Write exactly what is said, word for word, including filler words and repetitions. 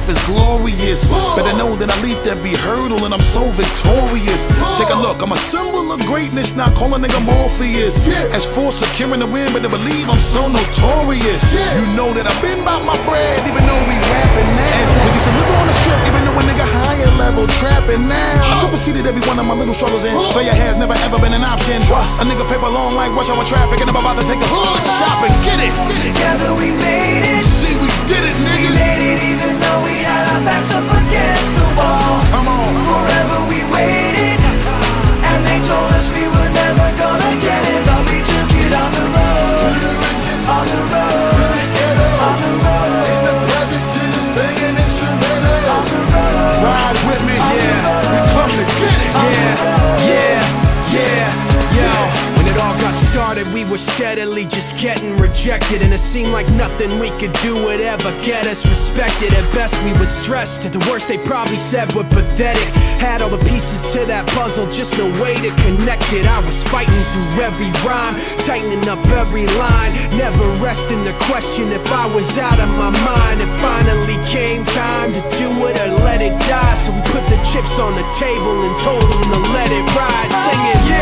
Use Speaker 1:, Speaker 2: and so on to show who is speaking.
Speaker 1: life is glorious. Better know that I leaped every hurdle and I'm so victorious. Take a look, I'm a symbol of greatness, not call a nigga Morpheus. As for securing the win, better believe I'm so notorious. You know that I've been about my bread, even though we rapping now. We used to live on the strip, even though a nigga higher level trapping now. I superseded every one of my little struggles and failure has never ever been an option. A nigga paper long like rush hour traffic and I'm about to take a hood shopping. Get it!
Speaker 2: Together we made it.
Speaker 1: See, we did it, niggas.
Speaker 2: We made it even though we had our backs up against the wall.
Speaker 1: Come on.
Speaker 2: Forever we waited, and they told us we were never gonna get it, but we took it on the road, on the road, on the road. In the presence to this banging instrumental. On the road.
Speaker 1: Ride with me, yeah. We come to get it.
Speaker 3: Yeah, yeah, yeah, yo. When it all got started, we were steadily just getting rejected, and it seemed like nothing we could do would ever get us respected. At best we were stressed, at the worst they probably said we're pathetic. Had all the pieces to that puzzle, just no way to connect it. I was fighting through every rhyme, tightening up every line, never resting to question if I was out of my mind. It finally came time to do it or let it die, so we put the chips on the table and told them to let it ride, singing